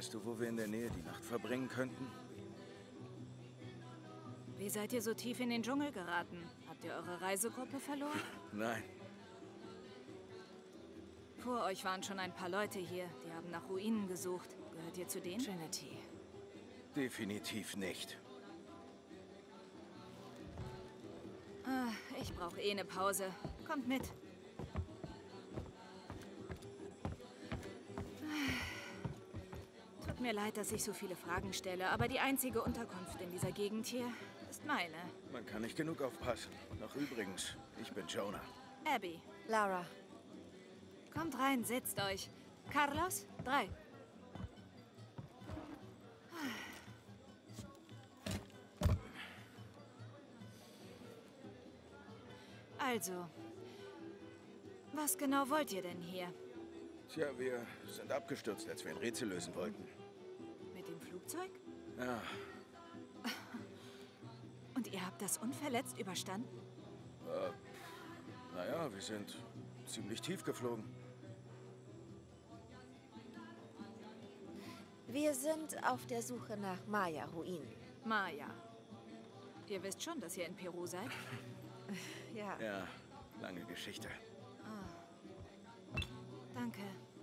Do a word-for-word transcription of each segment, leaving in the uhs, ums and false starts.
Weißt du, wo wir in der Nähe die Nacht verbringen könnten? Wie seid ihr so tief in den Dschungel geraten? Habt ihr eure Reisegruppe verloren? Nein. Vor euch waren schon ein paar Leute hier. Die haben nach Ruinen gesucht. Gehört ihr zu denen? Trinity. Definitiv nicht. Ah, ich brauche eh eine Pause. Kommt mit. Tut mir leid, dass ich so viele Fragen stelle, aber die einzige Unterkunft in dieser Gegend hier ist meine. Man kann nicht genug aufpassen. Noch übrigens, ich bin Jonah. Abby. Lara. Kommt rein, setzt euch. Carlos, drei. Also, was genau wollt ihr denn hier? Tja, wir sind abgestürzt, als wir ein Rätsel lösen wollten. Mit dem Flugzeug? Ja, Und ihr habt das unverletzt überstanden? äh, naja, wir sind ziemlich tief geflogen. Wir sind auf der Suche nach Maya-Ruinen. Maya. Ihr wisst schon, dass ihr in Peru seid? Ja. Ja, lange Geschichte. Danke.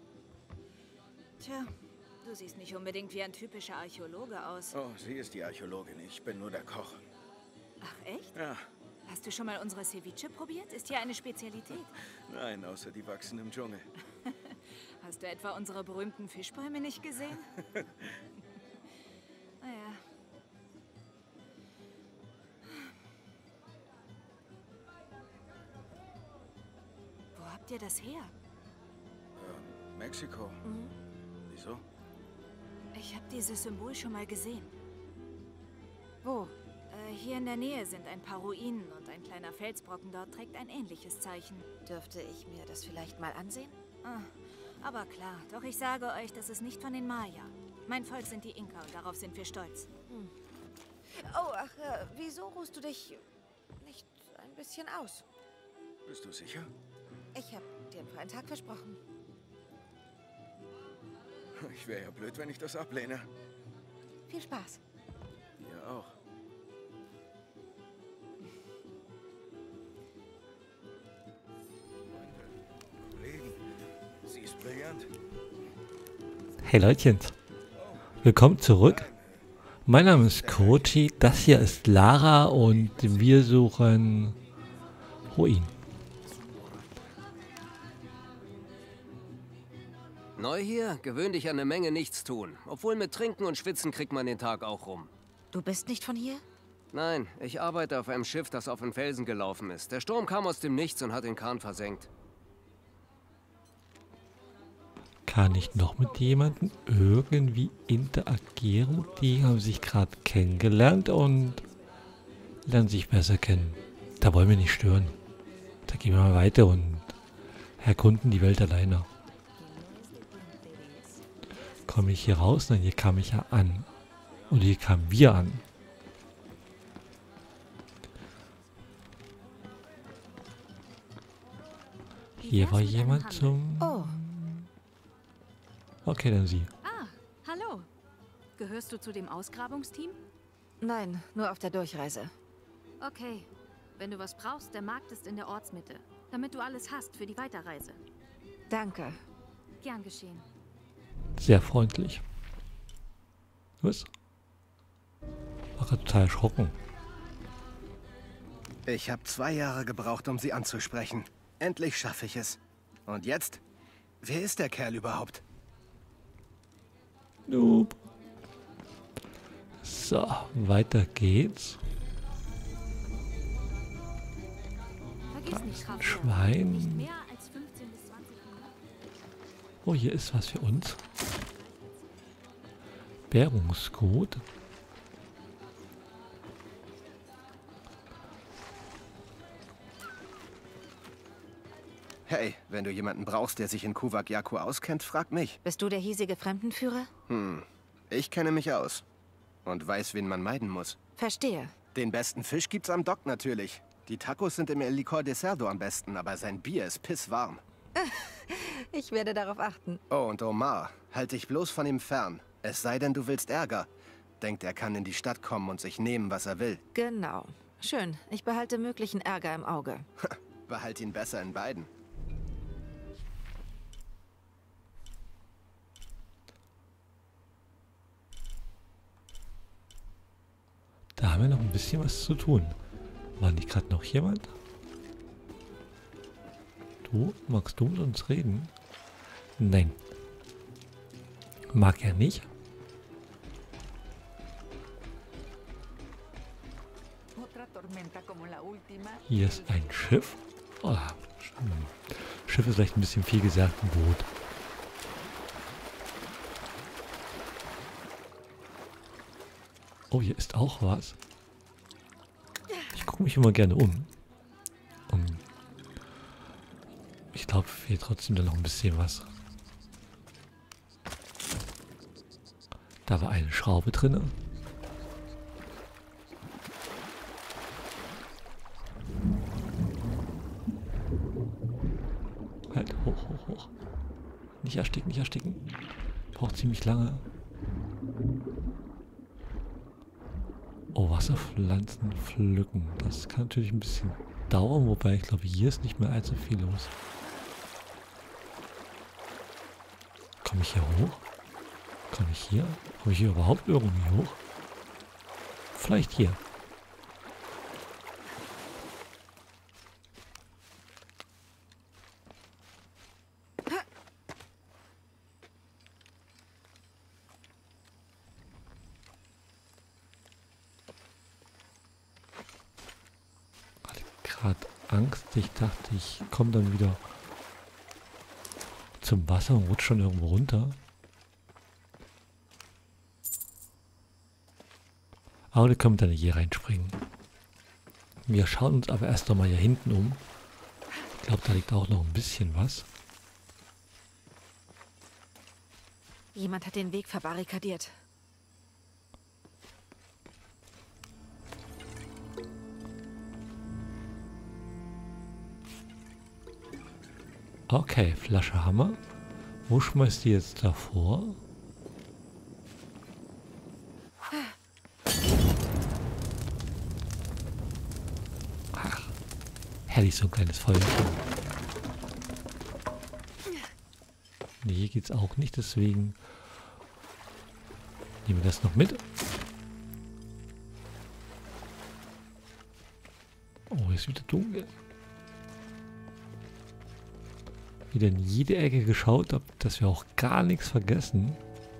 Tja, du siehst nicht unbedingt wie ein typischer Archäologe aus. Oh, sie ist die Archäologin, ich bin nur der Koch. Ach echt? Ja, Hast du schon mal unsere Ceviche probiert? Ist hier eine Spezialität. nein, außer die wachsen im Dschungel. Hast du etwa unsere berühmten Fischbäume nicht gesehen? Naja. Wo habt ihr das her? Ähm, Mexiko. Wieso? Ich habe dieses Symbol schon mal gesehen. Wo? Äh, hier in der Nähe sind ein paar Ruinen und ein kleiner Felsbrocken dort trägt ein ähnliches Zeichen. Dürfte ich mir das vielleicht mal ansehen? Ah, aber klar, doch ich sage euch, das ist nicht von den Maya. Mein Volk sind die Inka und darauf sind wir stolz. Oh, ach, äh, wieso ruhst du dich nicht ein bisschen aus? Bist du sicher? Ich habe dir für einen Tag versprochen. Ich wäre ja blöd, wenn ich das ablehne. Viel Spaß. Ihr auch. Kollegen, sie ist brillant. Hey Leutchen, willkommen zurück. Mein Name ist Koji, das hier ist Lara und wir suchen Ruinen. Neu hier? Gewöhn dich an eine Menge Nichtstun. Obwohl mit Trinken und Schwitzen kriegt man den Tag auch rum. Du bist nicht von hier? Nein, ich arbeite auf einem Schiff, das auf den Felsen gelaufen ist. Der Sturm kam aus dem Nichts und hat den Kahn versenkt. Kann ich noch mit jemandem irgendwie interagieren? Die haben sich gerade kennengelernt und lernen sich besser kennen. Da wollen wir nicht stören. Da gehen wir mal weiter und erkunden die Welt alleine. Komme ich hier raus? Nein, hier kam ich ja an. Und hier kamen wir an. Hier war jemand zum... Oh, Okay, dann sie. Ah, hallo. Gehörst du zu dem Ausgrabungsteam? nein, nur auf der Durchreise. Okay. Wenn du was brauchst, der Markt ist in der Ortsmitte. Damit du alles hast für die Weiterreise. Danke. Gern geschehen. Sehr freundlich. Was? War gerade total erschrocken. Ich habe zwei Jahre gebraucht, um sie anzusprechen. Endlich schaffe ich es. Und jetzt? Wer ist der Kerl überhaupt? Noob. So, weiter geht's. Vergiss nicht, Ein Kraft. Schwein. Mehr als fünfzehn bis zwanzig Minuten. Oh, hier ist was für uns. Bergungscode. Hey, wenn du jemanden brauchst, der sich in Kuvak Yaku auskennt, frag mich. Bist du der hiesige Fremdenführer? Hm, ich kenne mich aus. Und weiß, wen man meiden muss. Verstehe. Den besten Fisch gibt's am Dock natürlich. Die Tacos sind im El Licor de Cerdo am besten, aber sein Bier ist pisswarm. Ich werde darauf achten. Oh, und Omar, halt dich bloß von ihm fern. Es sei denn, du willst Ärger. Denkt, er kann in die Stadt kommen und sich nehmen, was er will. Genau. Schön. Ich behalte möglichen Ärger im Auge. Behalt ihn besser in beiden. Da haben wir noch ein bisschen was zu tun. War nicht gerade noch jemand? Du? Magst du mit uns reden? Nein. Mag er nicht. Hier ist ein Schiff. Oh, Schiff ist vielleicht ein bisschen viel gesagt, ein Boot. Oh, hier ist auch was. Ich gucke mich immer gerne um. um. Ich glaube, fehlt trotzdem da noch ein bisschen was. Da war eine Schraube drin. Halt, hoch, hoch, hoch. Nicht ersticken, nicht ersticken. Braucht ziemlich lange. Oh, Wasserpflanzen pflücken. Das kann natürlich ein bisschen dauern, wobei ich glaube, hier ist nicht mehr allzu viel los. Komme ich hier hoch? Komme ich hier? Komme ich hier überhaupt irgendwie hoch? Vielleicht hier. Gerade Angst. Ich dachte, ich komme dann wieder zum Wasser und rutsche schon irgendwo runter. Aber da können wir dann hier reinspringen. Wir schauen uns aber erst noch mal hier hinten um. Ich glaube, da liegt auch noch ein bisschen was. Jemand hat den Weg verbarrikadiert. Okay, Flasche Hammer. Wo schmeißt die jetzt davor? Ach, herrlich, so ein kleines Feuerchen. Nee, hier geht's auch nicht, deswegen nehmen wir das noch mit. Oh, ist wieder dunkel. Wieder in jede Ecke geschaut habe, dass wir auch gar nichts vergessen.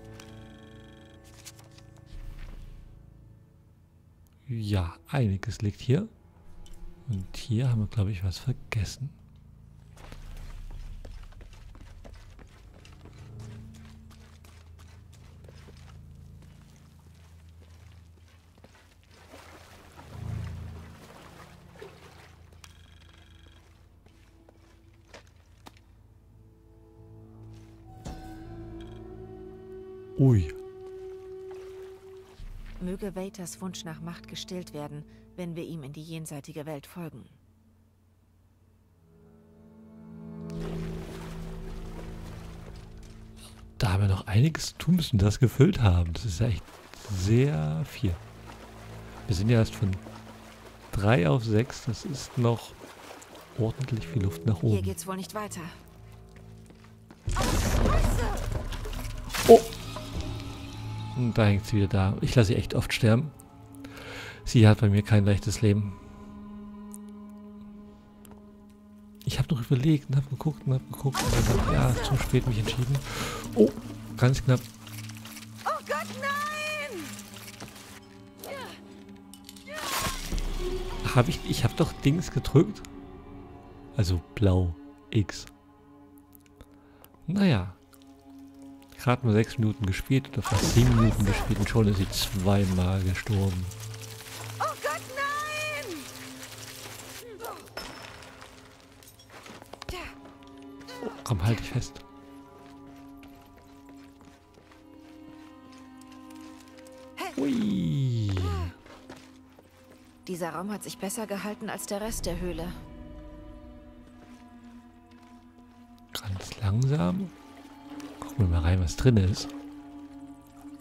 Ja, einiges liegt hier. Und hier haben wir, glaube ich, was vergessen. Ui. Möge Vaters Wunsch nach Macht gestillt werden, wenn wir ihm in die jenseitige Welt folgen. Da haben wir noch einiges tun müssen, das gefüllt haben. Das ist ja echt sehr viel. Wir sind ja erst von drei auf sechs. Das ist noch ordentlich viel Luft nach oben. Hier geht's wohl nicht weiter. Oh! Und da hängt sie wieder da. Ich lasse sie echt oft sterben. Sie hat bei mir kein leichtes Leben. Ich habe noch überlegt und habe geguckt und habe geguckt und gesagt, ja, zu spät mich entschieden. Oh, ganz knapp. Oh Gott, nein! Habe ich, ich habe doch Dings gedrückt. Also blau, X. Naja. Gerade mal sechs Minuten gespielt oder fast sieben Minuten gespielt und schon ist sie zweimal gestorben. Oh Gott, nein! Oh, komm, halt dich fest. Ui. Dieser Raum hat sich besser gehalten als der Rest der Höhle. Ganz langsam. Gucken wir mal rein, was drin ist.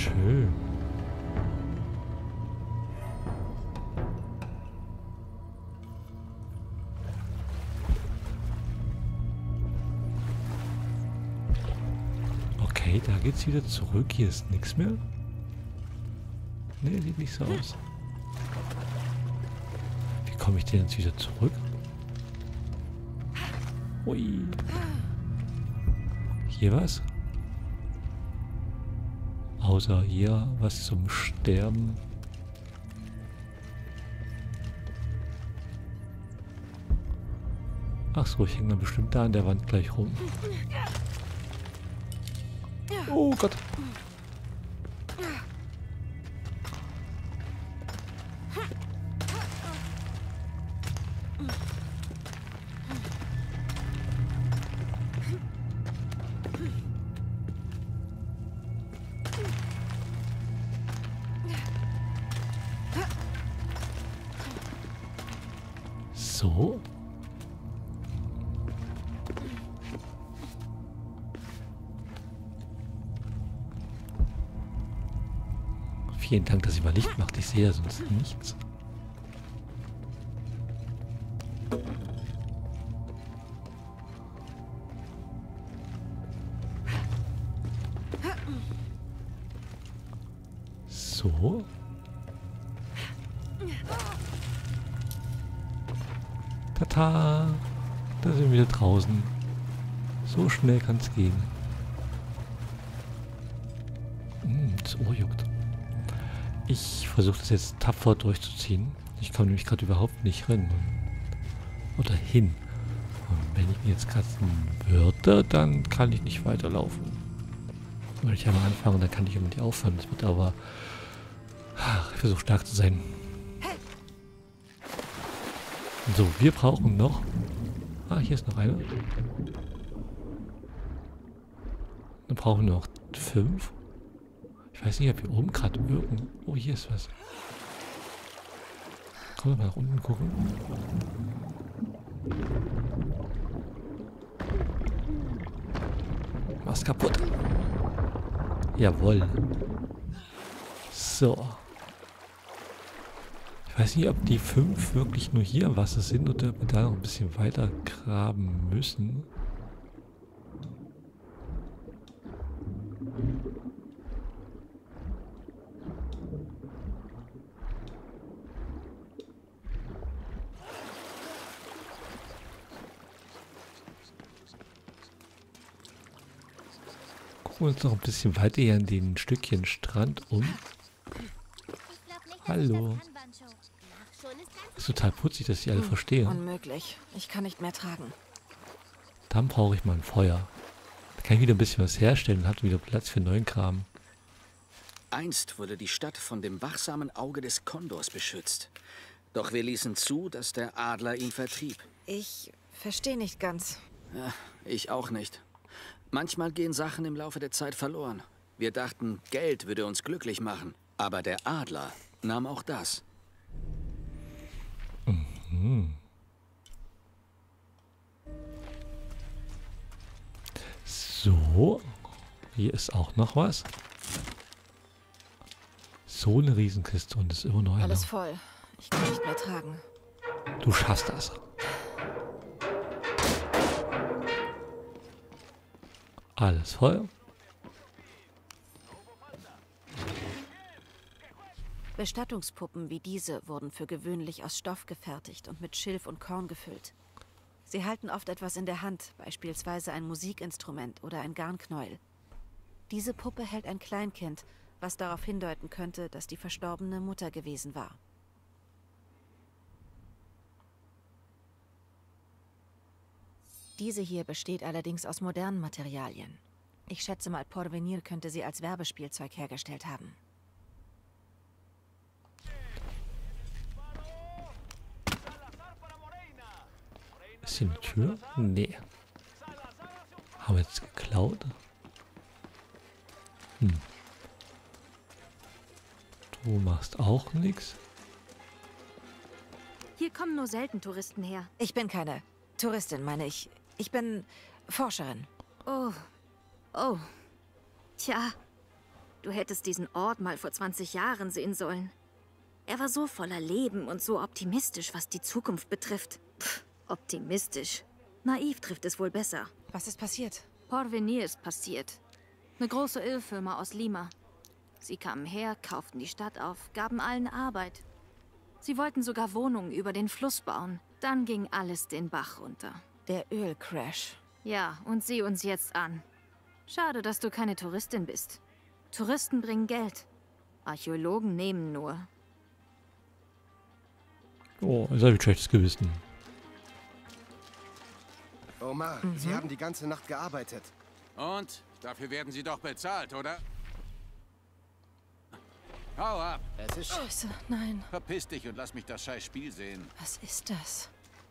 Schön. Okay, da geht's wieder zurück. Hier ist nichts mehr. Ne, sieht nicht so aus. Wie komme ich denn jetzt wieder zurück? Ui. Hier was? Außer hier was zum Sterben. Ach so, ich hänge dann bestimmt da an der Wand gleich rum. Oh Gott. So. Vielen Dank, dass ihr mal Licht macht. Ich sehe ja sonst nichts. So. Tata! Da sind wir wieder draußen. So schnell kann es gehen. Hm, das Ohr juckt. Ich versuche das jetzt tapfer durchzuziehen. Ich komme nämlich gerade überhaupt nicht rein. Oder hin. Und wenn ich mir jetzt kratzen würde, dann kann ich nicht weiterlaufen. Wenn ich einmal anfange, dann kann ich immer nicht aufhören. Das wird aber... Ach, ich versuche stark zu sein. So, wir brauchen noch... Ah, hier ist noch einer. Dann brauchen wir noch fünf. Ich weiß nicht, ob hier oben gerade irgendwo... Oh, hier ist was. Komm mal nach unten gucken. Mach's kaputt. Jawohl. So. Ich weiß nicht, ob die fünf wirklich nur hier im Wasser sind oder ob wir da noch ein bisschen weiter graben müssen. Gucken wir uns noch ein bisschen weiter hier an den Stückchen Strand um. Hallo. Ist total putzig, dass ich alle verstehe. Unmöglich. Ich kann nicht mehr tragen. Dann brauche ich mal ein Feuer. Da kann ich wieder ein bisschen was herstellen und habe wieder Platz für neuen Kram. Einst wurde die Stadt von dem wachsamen Auge des Kondors beschützt. Doch wir ließen zu, dass der Adler ihn vertrieb. Ich verstehe nicht ganz. Ja, ich auch nicht. Manchmal gehen Sachen im Laufe der Zeit verloren. Wir dachten, Geld würde uns glücklich machen. Aber der Adler nahm auch das. Mhm. So. Hier ist auch noch was. So eine Riesenkiste und es ist immer noch eine. Alles voll. Ich kann nicht mehr tragen. Du schaffst das. Alles voll. Bestattungspuppen wie diese wurden für gewöhnlich aus Stoff gefertigt und mit Schilf und Korn gefüllt. Sie halten oft etwas in der Hand, beispielsweise ein Musikinstrument oder ein Garnknäuel. Diese Puppe hält ein Kleinkind, was darauf hindeuten könnte, dass die verstorbene Mutter gewesen war. Diese hier besteht allerdings aus modernen Materialien. Ich schätze mal, Porvenir könnte sie als Werbespielzeug hergestellt haben. Ist hier eine Tür? Nee. Haben wir jetzt geklaut? Hm. Du machst auch nichts. Hier kommen nur selten Touristen her. Ich bin keine Touristin, meine ich. Ich bin Forscherin. Oh. Oh. Tja. Du hättest diesen Ort mal vor zwanzig Jahren sehen sollen. Er war so voller Leben und so optimistisch, was die Zukunft betrifft. Pff, optimistisch. Naiv trifft es wohl besser. Was ist passiert? Porvenir ist passiert. Eine große Ölfirma aus Lima. Sie kamen her, kauften die Stadt auf, gaben allen Arbeit. Sie wollten sogar Wohnungen über den Fluss bauen. Dann ging alles den Bach runter. Der Ölcrash. Ja, und sieh uns jetzt an. Schade, dass du keine Touristin bist. Touristen bringen Geld. Archäologen nehmen nur. Oh, jetzt habe ich schlechtes Gewissen. Omar, Mhm. Sie haben die ganze Nacht gearbeitet. Und? Dafür werden Sie doch bezahlt, oder? Hau ab! Es ist... Scheiße, nein. Verpiss dich und lass mich das scheiß Spiel sehen. Was ist das?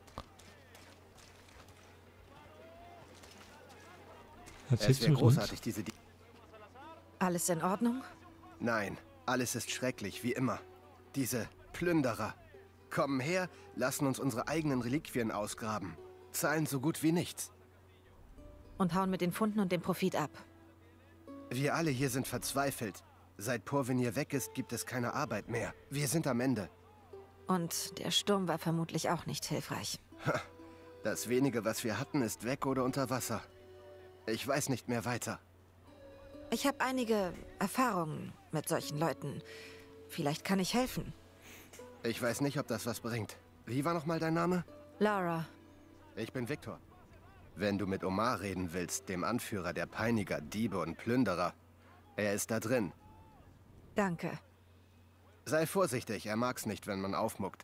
Es Erzählst du wäre mit uns? großartig, diese... Di Alles in Ordnung? Nein, alles ist schrecklich, wie immer. Diese Plünderer kommen her, lassen uns unsere eigenen Reliquien ausgraben, zahlen so gut wie nichts. Und hauen mit den Funden und dem Profit ab. Wir alle hier sind verzweifelt. Seit Porvenir weg ist, gibt es keine Arbeit mehr. Wir sind am Ende. Und der Sturm war vermutlich auch nicht hilfreich. Das wenige, was wir hatten, ist weg oder unter Wasser. Ich weiß nicht mehr weiter. Ich habe einige Erfahrungen mit solchen Leuten. Vielleicht kann ich helfen. Ich weiß nicht, ob das was bringt. Wie war nochmal dein Name? Laura, Ich bin Viktor. Wenn du mit Omar reden willst, dem Anführer der Peiniger, Diebe und Plünderer, er ist da drin. danke. Sei vorsichtig, er mag's nicht, wenn man aufmuckt.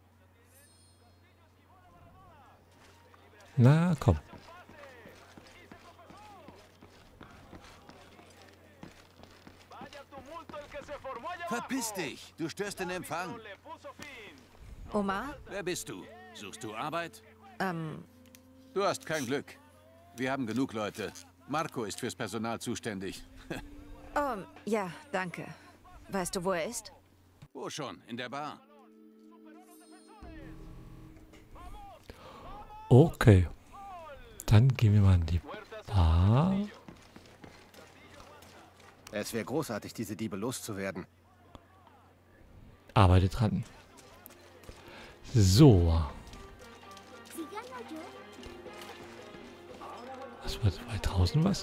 Na, komm. Verpiss dich! Du störst den Empfang. Omar? Wer bist du? Suchst du Arbeit? Ähm, Du hast kein Glück. Wir haben genug Leute. Marco ist fürs Personal zuständig. oh, ja, danke. Weißt du, wo er ist? Wo schon? In der Bar. Okay. Dann gehen wir mal in die Bar. Es wäre großartig, diese Diebe loszuwerden. Arbeite dran. So. Was war zwei draußen was?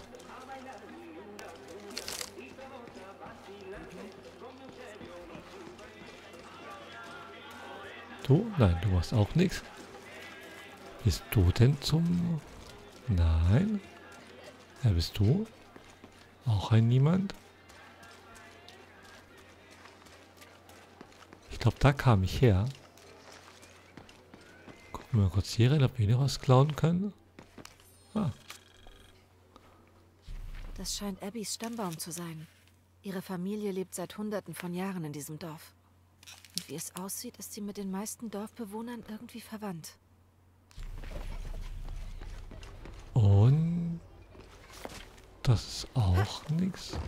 Du? Nein, du machst auch nichts. Bist du denn zum... Nein. Wer bist du? Auch ein Niemand? Ich glaube, da kam ich her. Gucken wir mal kurz hier rein, ob wir noch was klauen können. Ah. Das scheint Abbys Stammbaum zu sein. Ihre Familie lebt seit Hunderten von Jahren in diesem Dorf. Und wie es aussieht, ist sie mit den meisten Dorfbewohnern irgendwie verwandt. Und das ist auch nichts.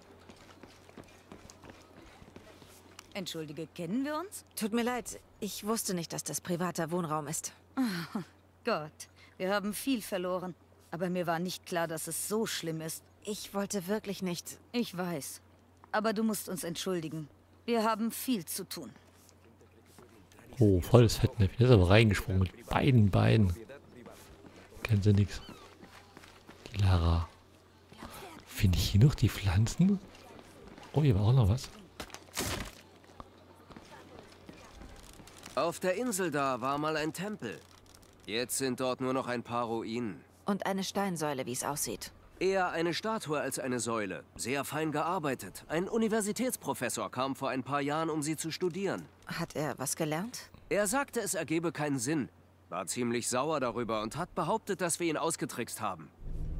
Entschuldige, kennen wir uns? Tut mir leid, ich wusste nicht, dass das privater Wohnraum ist. Gott, wir haben viel verloren. Aber mir war nicht klar, dass es so schlimm ist. Ich wollte wirklich nicht. Ich weiß. Aber du musst uns entschuldigen. Wir haben viel zu tun. Oh, volles Fettnäpfchen. Der ist aber reingesprungen mit beiden Beinen. Kennen sie nichts. Die Lara. Finde ich hier noch die Pflanzen? Oh, hier war auch noch was. Auf der Insel da war mal ein Tempel. Jetzt sind dort nur noch ein paar Ruinen. Und eine Steinsäule, wie es aussieht. Eher eine Statue als eine Säule. Sehr fein gearbeitet. Ein Universitätsprofessor kam vor ein paar Jahren, um sie zu studieren. Hat er was gelernt? Er sagte, es ergebe keinen Sinn. War ziemlich sauer darüber und hat behauptet, dass wir ihn ausgetrickst haben.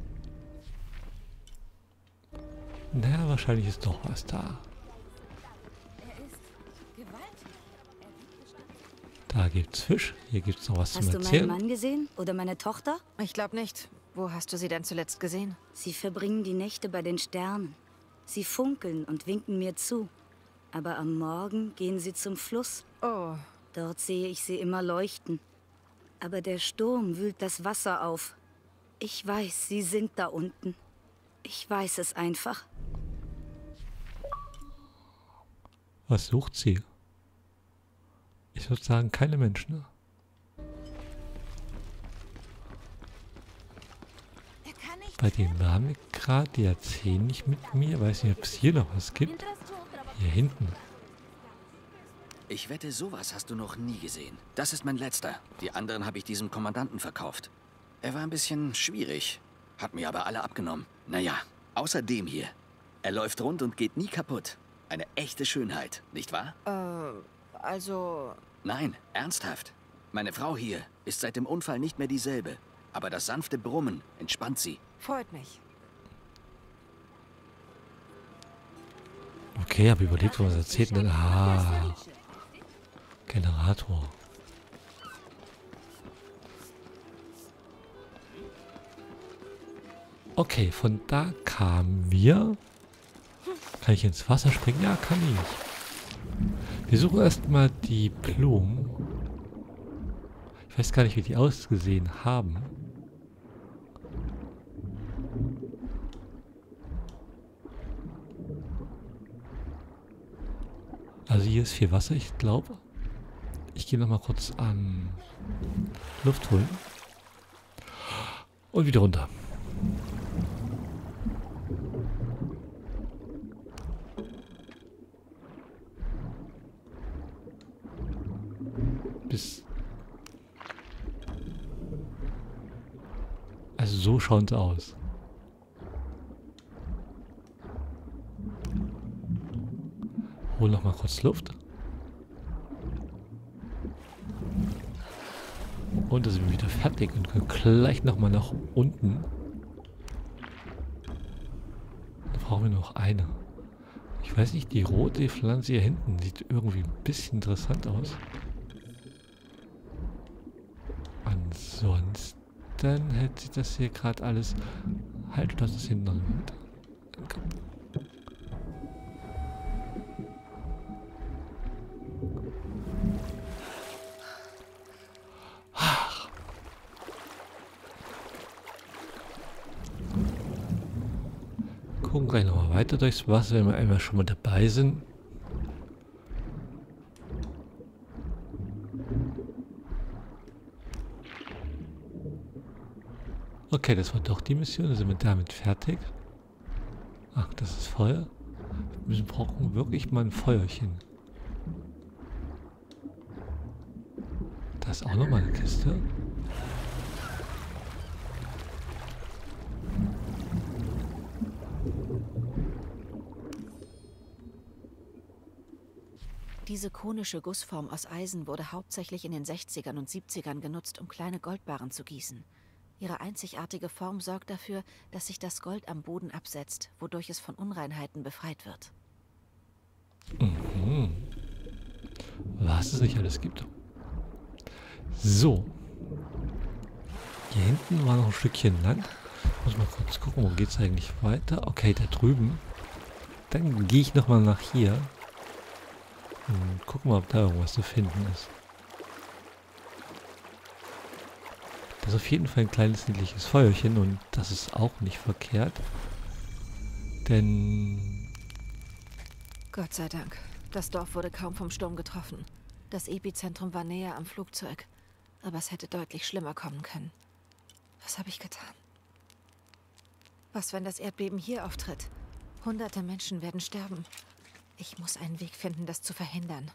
Naja, wahrscheinlich ist doch was da. Da gibt's Fisch. Hier gibt's noch was Hast zum du meinen Erzählen. Mann gesehen? Oder meine Tochter? Ich glaube nicht. Wo hast du sie denn zuletzt gesehen? Sie verbringen die Nächte bei den Sternen. Sie funkeln und winken mir zu. Aber am Morgen gehen sie zum Fluss. Oh, Dort sehe ich sie immer leuchten. Aber der Sturm wühlt das Wasser auf. Ich weiß, sie sind da unten. Ich weiß es einfach. Was sucht sie? Ich würde sagen, keine Menschen. Bei denen waren wir gerade, die erzählen nicht mit mir. Weiß nicht, ob es hier noch was gibt. Hier hinten. Ich wette, sowas hast du noch nie gesehen. Das ist mein letzter. Die anderen habe ich diesem Kommandanten verkauft. Er war ein bisschen schwierig, hat mir aber alle abgenommen. Naja, außer dem hier. Er läuft rund und geht nie kaputt. Eine echte Schönheit, nicht wahr? Äh, also... Nein, ernsthaft. Meine Frau hier ist seit dem Unfall nicht mehr dieselbe. Aber das sanfte Brummen entspannt sie. Freut mich. Okay, habe überlegt, was erzählt denn? Ah, Generator. Okay, von da kamen wir. Kann ich ins Wasser springen? Ja, kann ich. Wir suchen erstmal die Blumen. Ich weiß gar nicht, wie die ausgesehen haben. Also hier ist viel Wasser, ich glaube. Ich gehe noch mal kurz an Luft holen. Und wieder runter. Bis... Also so schaut es aus. Hol noch mal kurz Luft. Und da sind wir wieder fertig und können gleich noch mal nach unten. Da brauchen wir noch eine. Ich weiß nicht, die rote Pflanze hier hinten sieht irgendwie ein bisschen interessant aus. Ansonsten hält sich das hier gerade alles... Halt, das ist hinten noch mit. Danke. Gucken gleich nochmal weiter durchs Wasser, wenn wir einmal schon mal dabei sind. Okay, das war doch die Mission, da sind wir damit fertig. Ach, das ist Feuer. Wir brauchen wirklich mal ein Feuerchen. Da ist auch nochmal eine Kiste. Diese konische Gussform aus Eisen wurde hauptsächlich in den sechzigern und siebzigern genutzt, um kleine Goldbarren zu gießen. Ihre einzigartige Form sorgt dafür, dass sich das Gold am Boden absetzt, wodurch es von Unreinheiten befreit wird. Mhm. Was es nicht alles gibt. So. Hier hinten war noch ein Stückchen Land. Muss mal kurz gucken, wo geht es eigentlich weiter? Okay, da drüben. Dann gehe ich nochmal nach hier. Und gucken mal, ob da irgendwas zu finden ist. Das ist auf jeden Fall ein kleines niedliches Feuerchen und das ist auch nicht verkehrt. Denn... Gott sei Dank. Das Dorf wurde kaum vom Sturm getroffen. Das Epizentrum war näher am Flugzeug. Aber es hätte deutlich schlimmer kommen können. Was habe ich getan? Was, wenn das Erdbeben hier auftritt? Hunderte Menschen werden sterben. Ich muss einen Weg finden, das zu verhindern.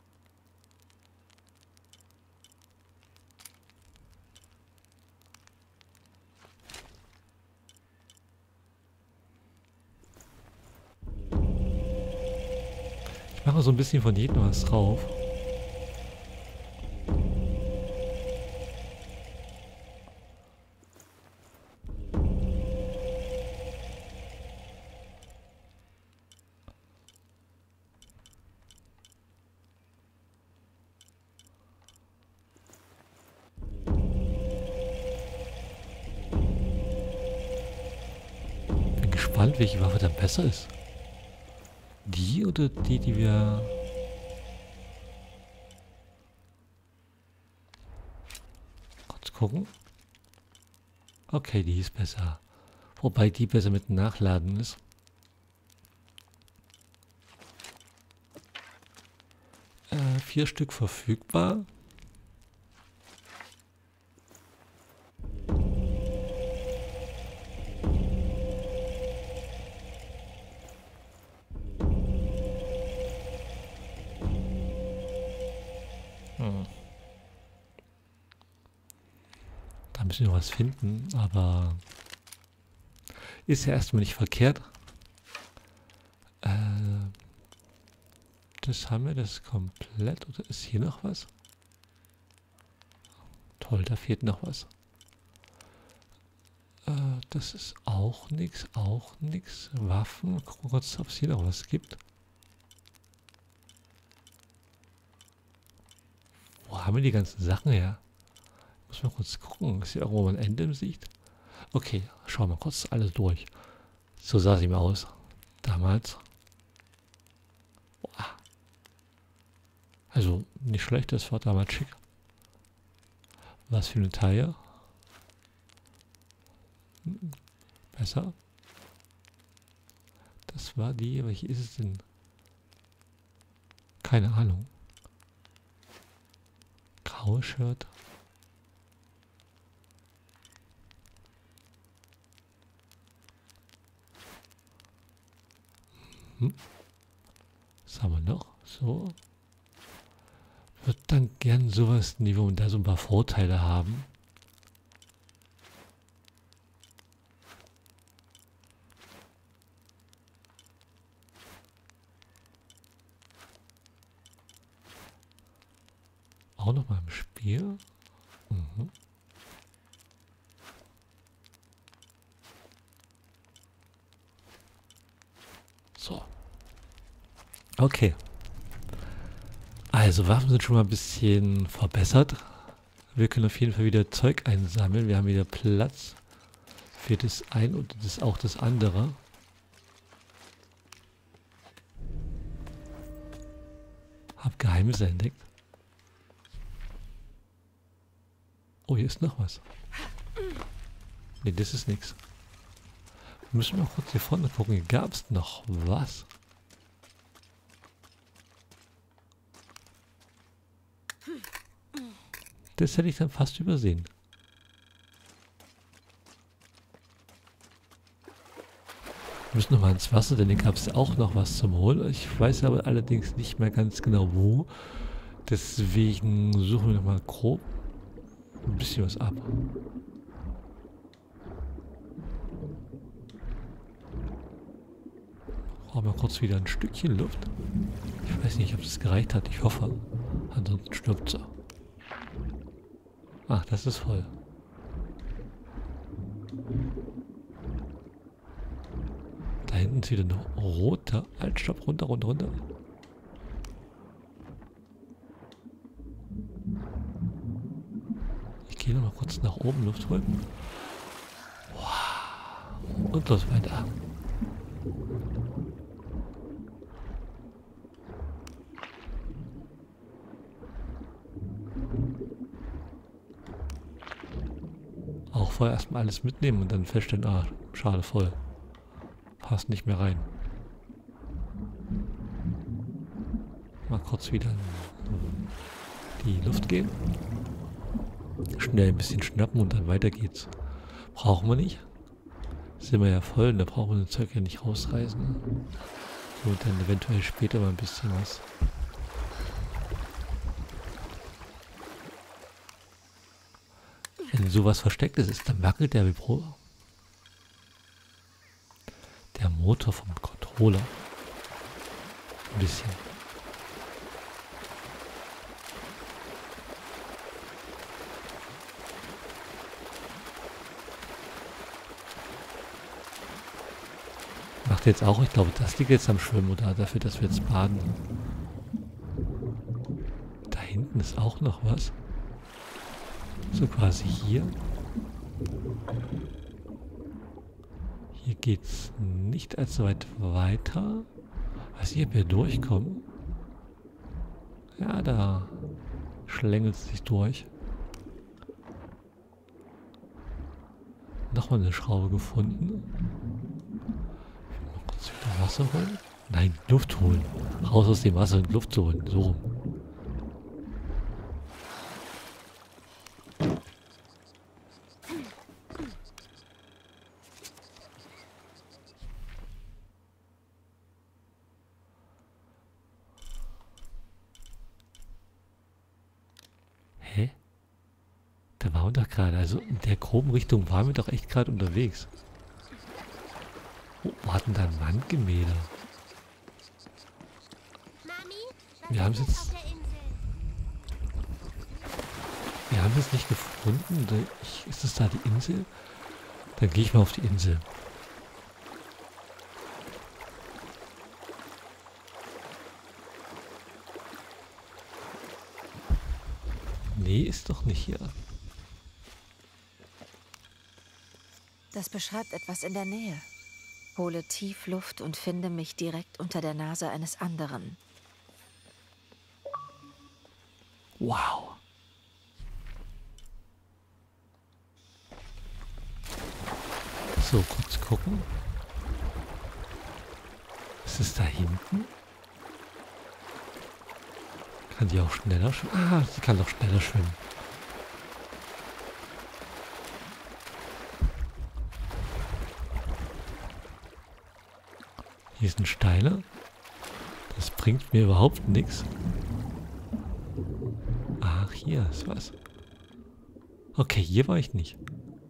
Ich mache so ein bisschen von jedem was drauf. Bin gespannt, welche Waffe dann besser ist. Die oder die, die wir... Kurz gucken. Okay, die ist besser. Wobei die besser mit dem Nachladen ist. vier Stück verfügbar. Hm. Da müssen wir was finden, aber ist ja erstmal nicht verkehrt. Äh, das haben wir das komplett. Oder ist hier noch was? Toll, da fehlt noch was. Äh, das ist auch nichts, auch nichts. Waffen. Gucken wir kurz, ob es hier noch was gibt. Wo haben wir die ganzen Sachen her? Muss man kurz gucken. Ist hier irgendwo ein Ende in Sicht? Okay, schauen wir kurz alles durch. So sah sie mir aus. Damals. Boah. Also nicht schlecht, das war damals schick. Was für eine Taille. Besser. Das war die, welche ist es denn? Keine Ahnung. Graues Shirt. Hm. Was haben wir noch? So. Würde dann gern sowas nehmen, wo wir da so ein paar Vorteile haben. Auch noch mal im Spiel. Mhm. So. Okay. Also Waffen sind schon mal ein bisschen verbessert. Wir können auf jeden Fall wieder Zeug einsammeln. Wir haben wieder Platz für das ein und das auch das andere. Hab Geheimnisse entdeckt. Oh, hier ist noch was. Ne, das ist nichts. Müssen wir kurz hier vorne gucken. Hier gab es noch was. Das hätte ich dann fast übersehen. Wir müssen noch mal ins Wasser, denn hier gab es auch noch was zum Holen. Ich weiß aber allerdings nicht mehr ganz genau wo. Deswegen suchen wir noch mal grob ein bisschen was ab. Brauchen wir kurz wieder ein Stückchen Luft. Ich weiß nicht, ob es gereicht hat. Ich hoffe. Ansonsten stirbt sie. Ach, das ist voll. Da hinten ist wieder eine rote. Halt, stopp, runter, runter, runter. Ich gehe noch mal kurz nach oben Luft holen. Wow. Und los weiter. Auch vorher erstmal alles mitnehmen und dann feststellen, ah, schade, voll. Passt nicht mehr rein. Mal kurz wieder in die Luft gehen. Schnell ein bisschen schnappen und dann weiter geht's. Brauchen wir nicht. Sind wir ja voll und da brauchen wir das Zeug ja nicht rausreißen. Und dann eventuell später mal ein bisschen was. Wenn sowas Verstecktes ist, dann wackelt der Vibro. Der Motor vom Controller. Ein bisschen. Macht jetzt auch, ich glaube, das liegt jetzt am Schwimmen oder dafür, dass wir jetzt baden. Da hinten ist auch noch was. So quasi hier. Hier geht's nicht allzu weit weiter. Weiß ich, ob wir durchkommen. Ja, da schlängelt es sich durch. Nochmal eine Schraube gefunden. Mal kurz wieder Wasser holen. Nein, Luft holen. Raus aus dem Wasser und Luft zu holen. So rum. waren doch gerade, also in der groben Richtung waren wir doch echt gerade unterwegs. Oh, wo hatten da ein Wandgemälde? Wir haben es jetzt... Wir haben es nicht gefunden. Oder ich, ist das da die Insel? Dann gehe ich mal auf die Insel. Nee, ist doch nicht hier. Das beschreibt etwas in der Nähe. Hole tief Luft und finde mich direkt unter der Nase eines anderen. Wow. So, kurz gucken. Ist es da hinten? Kann die auch schneller schwimmen? Ah, sie kann doch schneller schwimmen. Hier ist ein Steiner. Das bringt mir überhaupt nichts. Ach, hier ist was. Okay, hier war ich nicht.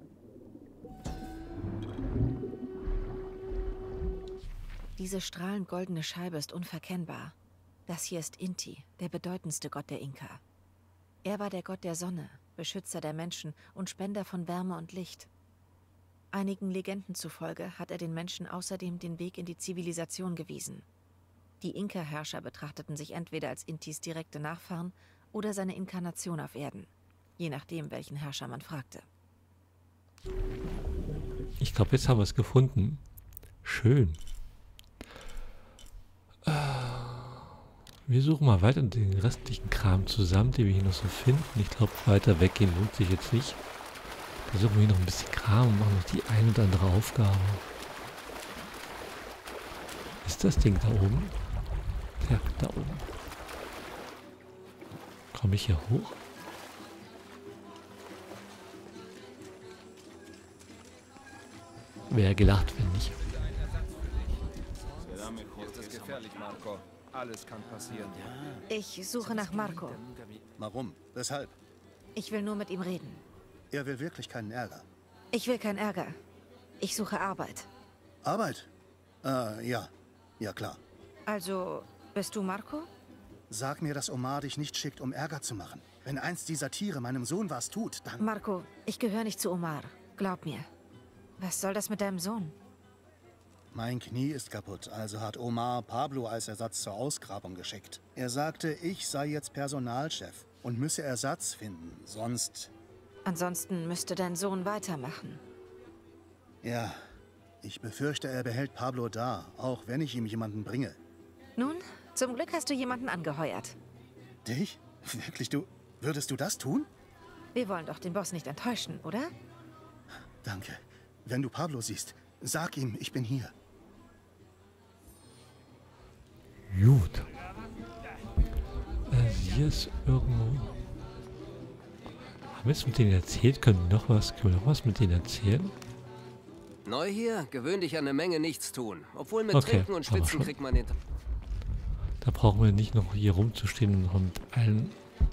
Diese strahlend goldene Scheibe ist unverkennbar. Das hier ist Inti, der bedeutendste Gott der Inka. Er war der Gott der Sonne, Beschützer der Menschen und Spender von Wärme und Licht. Einigen Legenden zufolge hat er den Menschen außerdem den Weg in die Zivilisation gewiesen. Die Inka-Herrscher betrachteten sich entweder als Intis direkte Nachfahren oder seine Inkarnation auf Erden, je nachdem, welchen Herrscher man fragte. Ich glaube, jetzt haben wir es gefunden. Schön. Wir suchen mal weiter den restlichen Kram zusammen, den wir hier noch so finden. Ich glaube, weiter weggehen lohnt sich jetzt nicht. Da suchen wir hier noch ein bisschen Kram und machen noch die ein oder andere Aufgabe. Ist das Ding da oben? Ja, da oben. Komme ich hier hoch? Wäre gelacht, wenn nicht. Jetzt ist gefährlich, Marco. Alles kann passieren. Ich suche nach Marco. Warum? Weshalb? Ich will nur mit ihm reden. Er will wirklich keinen Ärger. Ich will keinen Ärger. Ich suche Arbeit. Arbeit? Äh, ja. Ja, klar. Also, bist du Marco? Sag mir, dass Omar dich nicht schickt, um Ärger zu machen. Wenn eins dieser Tiere meinem Sohn was tut, dann... Marco, ich gehöre nicht zu Omar. Glaub mir. Was soll das mit deinem Sohn? Mein Knie ist kaputt, also hat Omar Pablo als Ersatz zur Ausgrabung geschickt. Er sagte, ich sei jetzt Personalchef und müsse Ersatz finden, sonst... Ansonsten müsste dein Sohn weitermachen. Ja, ich befürchte, er behält Pablo da, auch wenn ich ihm jemanden bringe. Nun, zum Glück hast du jemanden angeheuert. Dich? Wirklich, du... Würdest du das tun? Wir wollen doch den Boss nicht enttäuschen, oder? Danke. Wenn du Pablo siehst, sag ihm, ich bin hier. Gut. Äh, hier ist irgendwo... Haben wir jetzt mit denen erzählt? Können wir noch was, können wir noch was mit denen erzählen? Neu hier, gewöhn dich an eine Menge nichts tun. Obwohl mit Okay, Trinken und haben wir Schwitzen schon. kriegt man den... Da brauchen wir nicht noch hier rumzustehen und allen...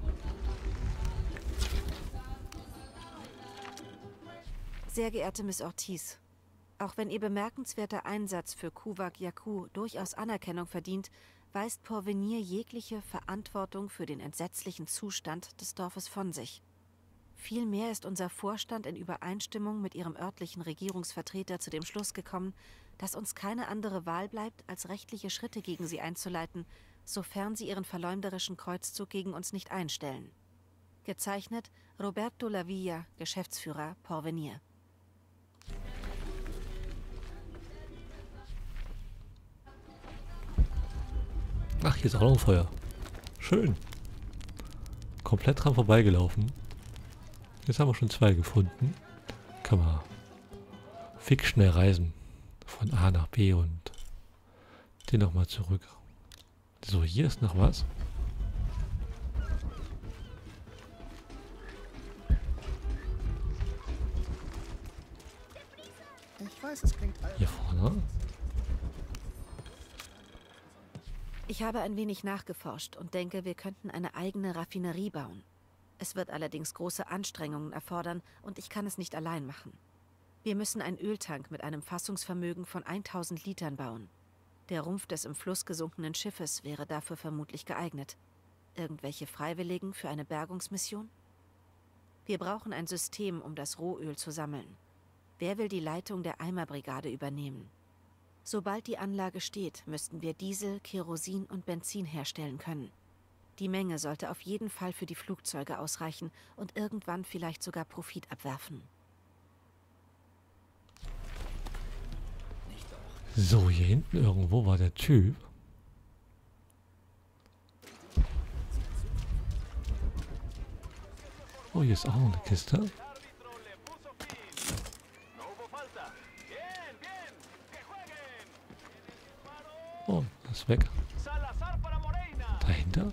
Sehr geehrte Miss Ortiz, auch wenn Ihr bemerkenswerter Einsatz für Kuvak Yaku durchaus Anerkennung verdient, weist Porvenir jegliche Verantwortung für den entsetzlichen Zustand des Dorfes von sich. Vielmehr ist unser Vorstand in Übereinstimmung mit Ihrem örtlichen Regierungsvertreter zu dem Schluss gekommen, dass uns keine andere Wahl bleibt, als rechtliche Schritte gegen Sie einzuleiten, sofern Sie Ihren verleumderischen Kreuzzug gegen uns nicht einstellen. Gezeichnet Roberto Lavilla, Geschäftsführer, Porvenir. Ach, hier ist auch noch ein Feuer. Schön. Komplett dran vorbeigelaufen. Jetzt haben wir schon zwei gefunden. Kann man fix schnell reisen. Von A nach B und den nochmal zurück. So, hier ist noch was. Ich weiß, es klingt... Hier vorne. Ich habe ein wenig nachgeforscht und denke, wir könnten eine eigene Raffinerie bauen. Es wird allerdings große Anstrengungen erfordern und ich kann es nicht allein machen. Wir müssen einen Öltank mit einem Fassungsvermögen von tausend Litern bauen. Der Rumpf des im Fluss gesunkenen Schiffes wäre dafür vermutlich geeignet. Irgendwelche Freiwilligen für eine Bergungsmission? Wir brauchen ein System, um das Rohöl zu sammeln. Wer will die Leitung der Eimerbrigade übernehmen? Sobald die Anlage steht, müssten wir Diesel, Kerosin und Benzin herstellen können. Die Menge sollte auf jeden Fall für die Flugzeuge ausreichen und irgendwann vielleicht sogar Profit abwerfen. So, hier hinten irgendwo war der Typ. Oh, hier ist auch eine Kiste. Oh, das ist weg. Dahinter.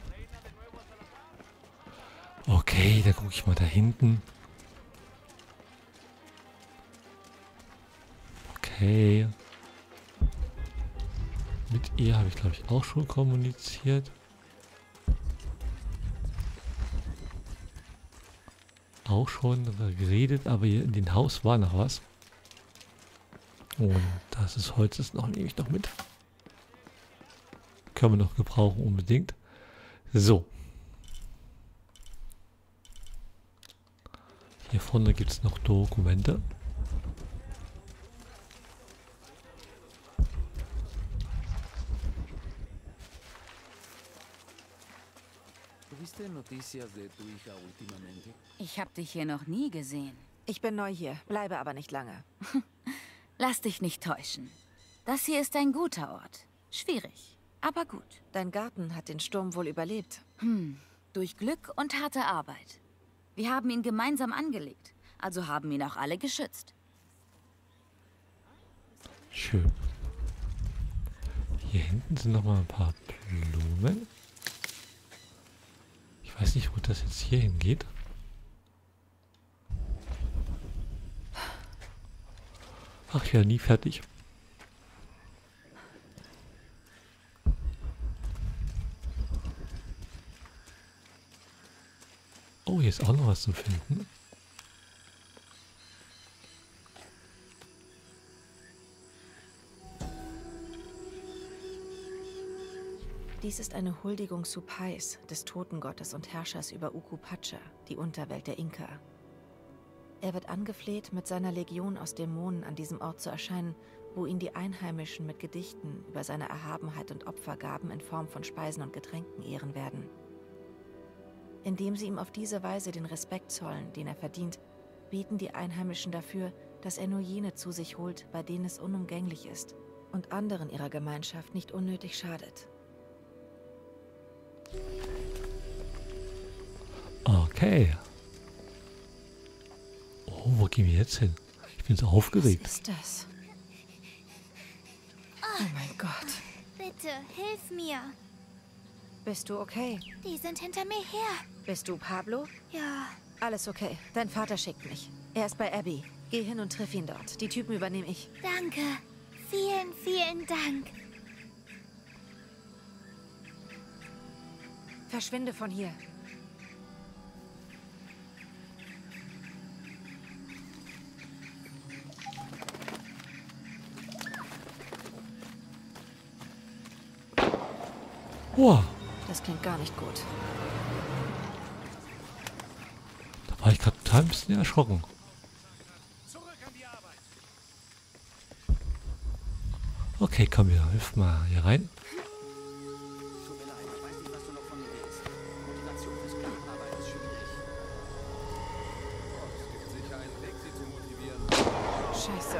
Okay, da gucke ich mal da hinten. Okay. Mit ihr habe ich, glaube ich, auch schon kommuniziert. Auch schon geredet, aber hier in dem Haus war noch was. Und das ist Holz, das noch, nehme ich noch mit. Können wir noch gebrauchen, unbedingt. So. Hier vorne gibt es noch Dokumente. Ich habe dich hier noch nie gesehen. Ich bin neu hier, bleibe aber nicht lange. Lass dich nicht täuschen. Das hier ist ein guter Ort. Schwierig, aber gut. Dein Garten hat den Sturm wohl überlebt. Hm, durch Glück und harte Arbeit. Wir haben ihn gemeinsam angelegt, also haben ihn auch alle geschützt. Schön. Hier hinten sind noch mal ein paar Blumen. Ich weiß nicht, wo das jetzt hier hingeht. Ach, ich werde nie fertig. Oh, hier ist auch noch was zu finden. Dies ist eine Huldigung Supais, des Totengottes und Herrschers über Ukupacha, die Unterwelt der Inka. Er wird angefleht, mit seiner Legion aus Dämonen an diesem Ort zu erscheinen, wo ihn die Einheimischen mit Gedichten über seine Erhabenheit und Opfergaben in Form von Speisen und Getränken ehren werden. Indem sie ihm auf diese Weise den Respekt zollen, den er verdient, bieten die Einheimischen dafür, dass er nur jene zu sich holt, bei denen es unumgänglich ist und anderen ihrer Gemeinschaft nicht unnötig schadet. Okay. Oh, wo gehen wir jetzt hin? Ich bin so aufgeregt. Was ist das? Oh mein Gott. Bitte, hilf mir. Bist du okay? Die sind hinter mir her. Bist du Pablo? Ja. Alles okay. Dein Vater schickt mich. Er ist bei Abby. Geh hin und triff ihn dort. Die Typen übernehme ich. Danke. Vielen, vielen Dank. Verschwinde von hier. Wow. Das klingt gar nicht gut. Da war ich gerade total ein bisschen erschrocken. Okay, komm, wir hilf mal hier rein. Scheiße.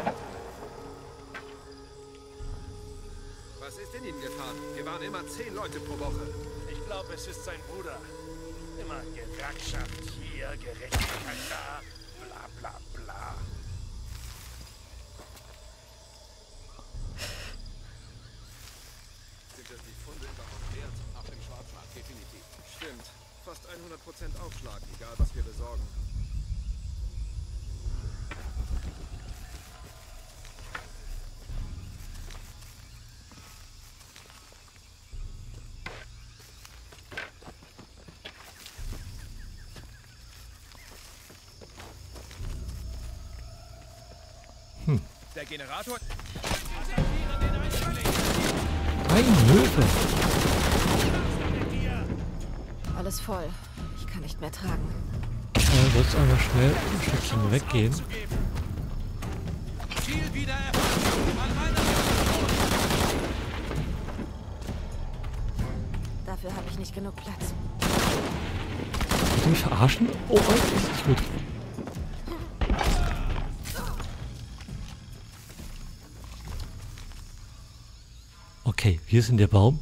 Was ist in ihm getan? Wir waren immer zehn Leute pro Woche. Ich glaube, es ist sein Bruder. Immer Gewerkschaft hier, Gerechtigkeit da, bla bla bla. Sind das die Funde überhaupt wert? Auf dem Schwarzmarkt definitiv. Stimmt. Fast hundert Prozent Aufschlag, egal was wir besorgen. Der Generator... Ein Hilfe! Alles voll. Ich kann nicht mehr tragen. Ja, sollst einmal schnell ein Stückchen weggehen. Dafür habe ich nicht genug Platz. Willst du mich verarschen? Oh, das ist nicht gut. Okay, hier ist in der Baum.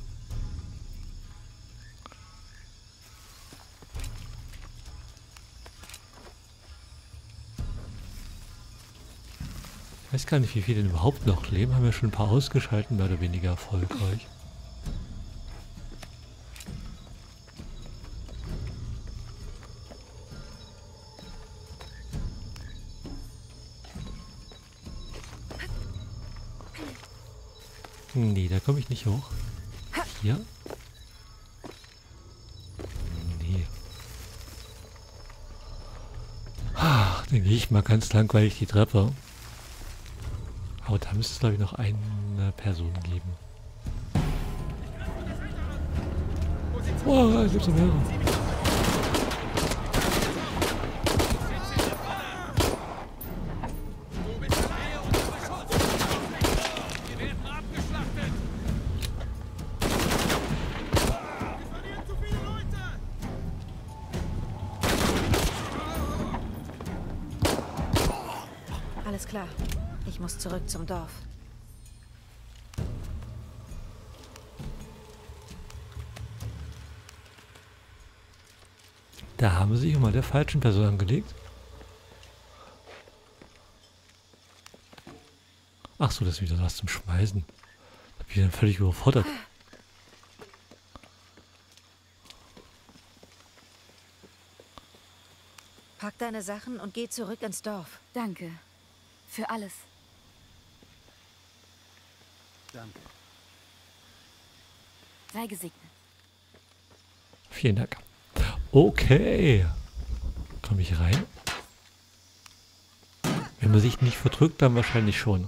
Ich weiß gar nicht, wie viele denn überhaupt noch leben. Haben wir schon ein paar ausgeschaltet, mehr oder weniger erfolgreich. Nee, da komme ich nicht hoch. Hier? Nee. Ach, dann gehe ich mal ganz langweilig die Treppe. Aber da müsste es, glaube ich, noch eine Person geben. Oh, da gibt es noch mehrere. Alles klar. Ich muss zurück zum Dorf. Da haben sie sich mal der falschen Person angelegt. Ach so, das ist wieder was zum Schmeißen. Da bin ich dann völlig überfordert. Pack deine Sachen und geh zurück ins Dorf. Danke. Für alles. Danke. Sei gesegnet. Vielen Dank. Okay. Komme ich rein? Wenn man sich nicht verdrückt, dann wahrscheinlich schon.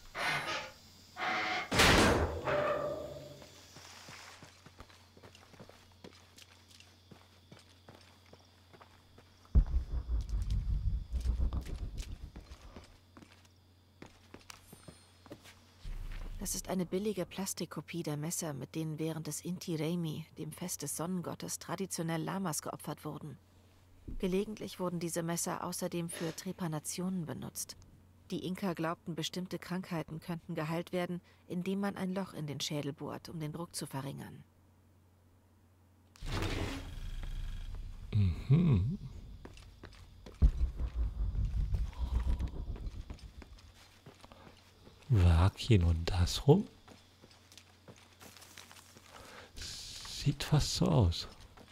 Das ist eine billige Plastikkopie der Messer, mit denen während des Inti Raymi, dem Fest des Sonnengottes, traditionell Lamas geopfert wurden. Gelegentlich wurden diese Messer außerdem für Trepanationen benutzt. Die Inka glaubten, bestimmte Krankheiten könnten geheilt werden, indem man ein Loch in den Schädel bohrt, um den Druck zu verringern. Mhm. Lag hier nur das rum? Sieht fast so aus.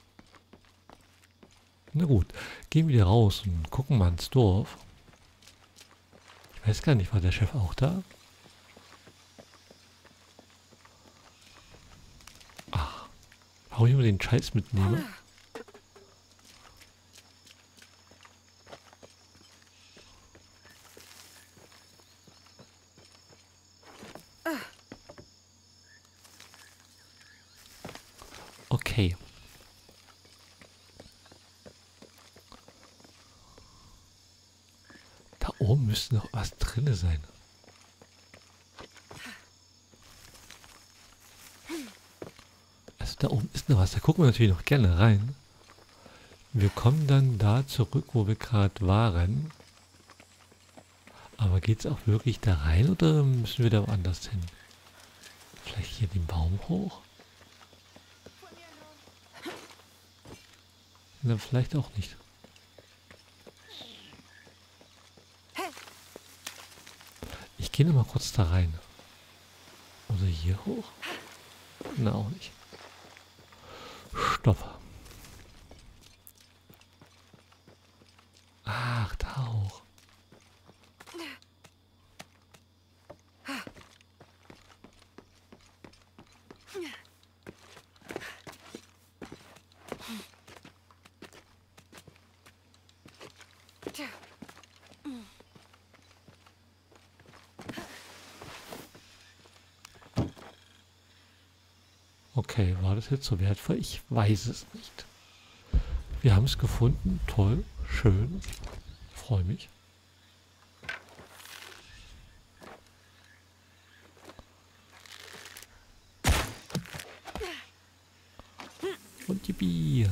Na gut, gehen wir wieder raus und gucken mal ins Dorf. Ich weiß gar nicht, war der Chef auch da? Ach, warum ich immer den Scheiß mitnehme? Okay. Da oben müsste noch was drin sein. Also da oben ist noch was. Da gucken wir natürlich noch gerne rein. Wir kommen dann da zurück, wo wir gerade waren. Aber geht es auch wirklich da rein oder müssen wir da woanders hin? Vielleicht hier den Baum hoch? Na, vielleicht auch nicht. Ich gehe noch mal kurz da rein. Oder hier hoch? Na, auch nicht. Stopp. Ach, da hoch. Okay, war das jetzt so wertvoll? Ich weiß es nicht. Wir haben es gefunden. Toll. Schön. Freue mich. Und yippie.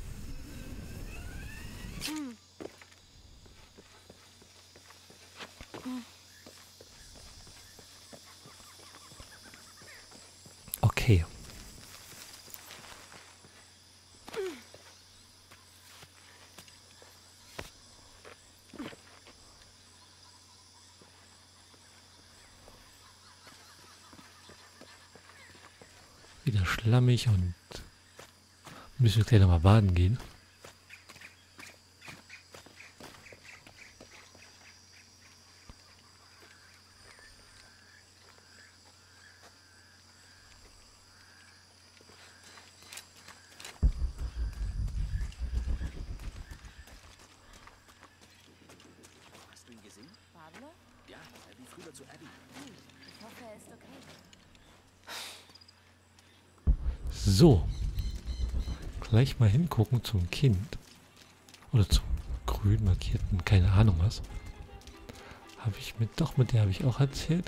Okay. Wieder schlammig und müssen wir gleich nochmal baden gehen. Hast du ihn gesehen? Pablo? Ja, er lief rüber zu Abby. Ich hoffe, er ist okay. So. Gleich mal hingucken zum Kind. Oder zum grün markierten, keine Ahnung was. Habe ich mit, doch mit der habe ich auch erzählt.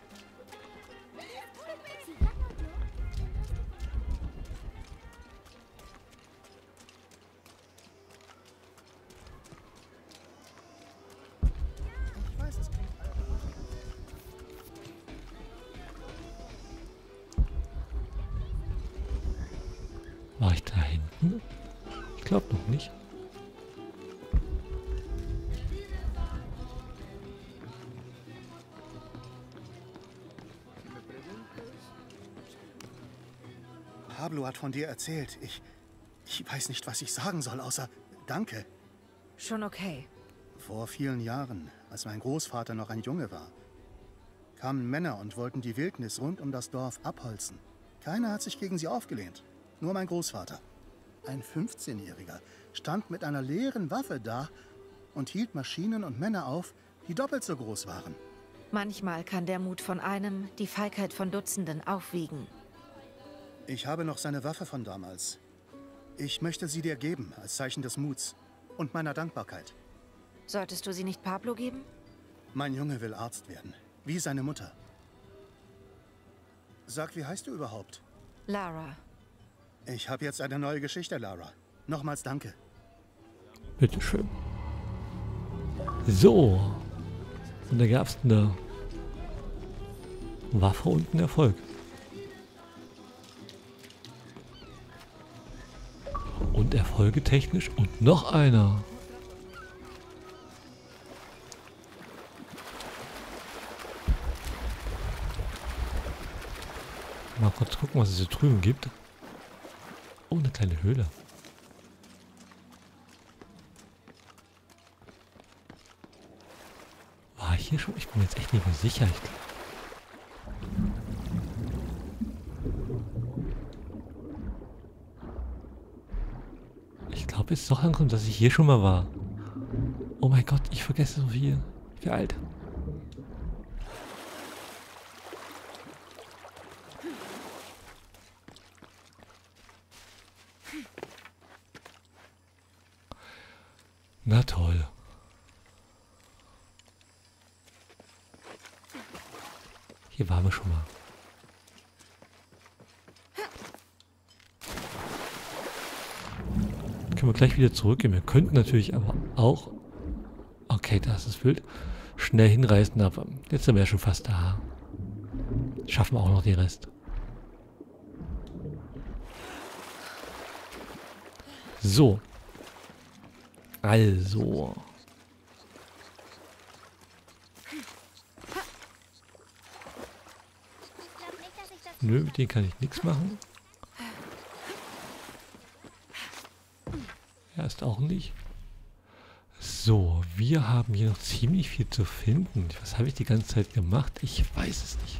War ich da hinten? Ich glaube noch nicht. Pablo hat von dir erzählt. Ich, ich weiß nicht, was ich sagen soll, außer Danke. Schon okay. Vor vielen Jahren, als mein Großvater noch ein Junge war, kamen Männer und wollten die Wildnis rund um das Dorf abholzen. Keiner hat sich gegen sie aufgelehnt. Nur mein Großvater. Ein fünfzehnjähriger stand mit einer leeren Waffe da und hielt Maschinen und Männer auf, die doppelt so groß waren. Manchmal kann der Mut von einem die Feigheit von Dutzenden aufwiegen. Ich habe noch seine Waffe von damals. Ich möchte sie dir geben, als Zeichen des Muts und meiner Dankbarkeit. Solltest du sie nicht Pablo geben? Mein Junge will Arzt werden, wie seine Mutter. Sag, wie heißt du überhaupt? Lara. Ich habe jetzt eine neue Geschichte, Lara. Nochmals danke. Bitteschön. So. Und da gab es eine Waffe und einen Erfolg. Und Erfolge technisch und noch einer. Mal kurz gucken, was es hier drüben gibt. Oh, eine kleine Höhle. War ich hier schon? Ich bin mir jetzt echt nicht mehr sicher. Ich Ich glaube jetzt doch langsam, dass ich hier schon mal war. Oh mein Gott, ich vergesse so viel. Wie alt? Na toll. Hier waren wir schon mal. Können wir gleich wieder zurückgehen. Wir könnten natürlich aber auch... Okay, da ist das Wild. Schnell hinreißen, aber jetzt sind wir ja schon fast da. Schaffen wir auch noch den Rest. So. Also. Nö, mit denen kann ich nichts machen. Erst auch nicht. So, wir haben hier noch ziemlich viel zu finden. Was habe ich die ganze Zeit gemacht? Ich weiß es nicht.